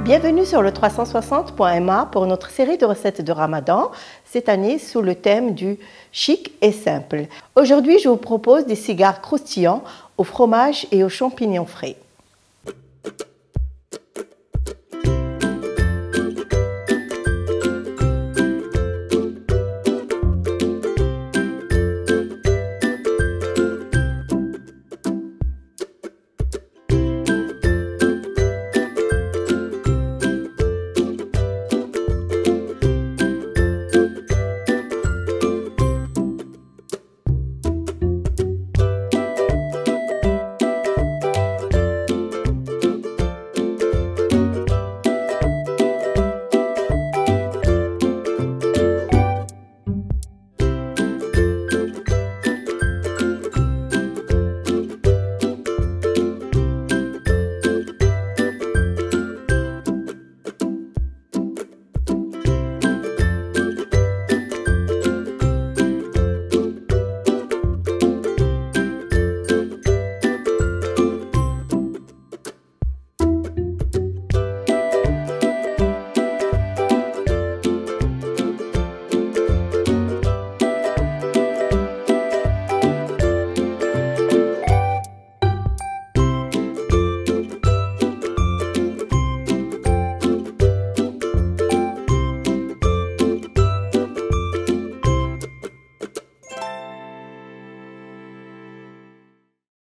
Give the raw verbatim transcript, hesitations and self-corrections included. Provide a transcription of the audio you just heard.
Bienvenue sur le trois cent soixante point M A pour notre série de recettes de Ramadan, cette année sous le thème du chic et simple. Aujourd'hui, je vous propose des cigares croustillants au fromage et aux champignons frais.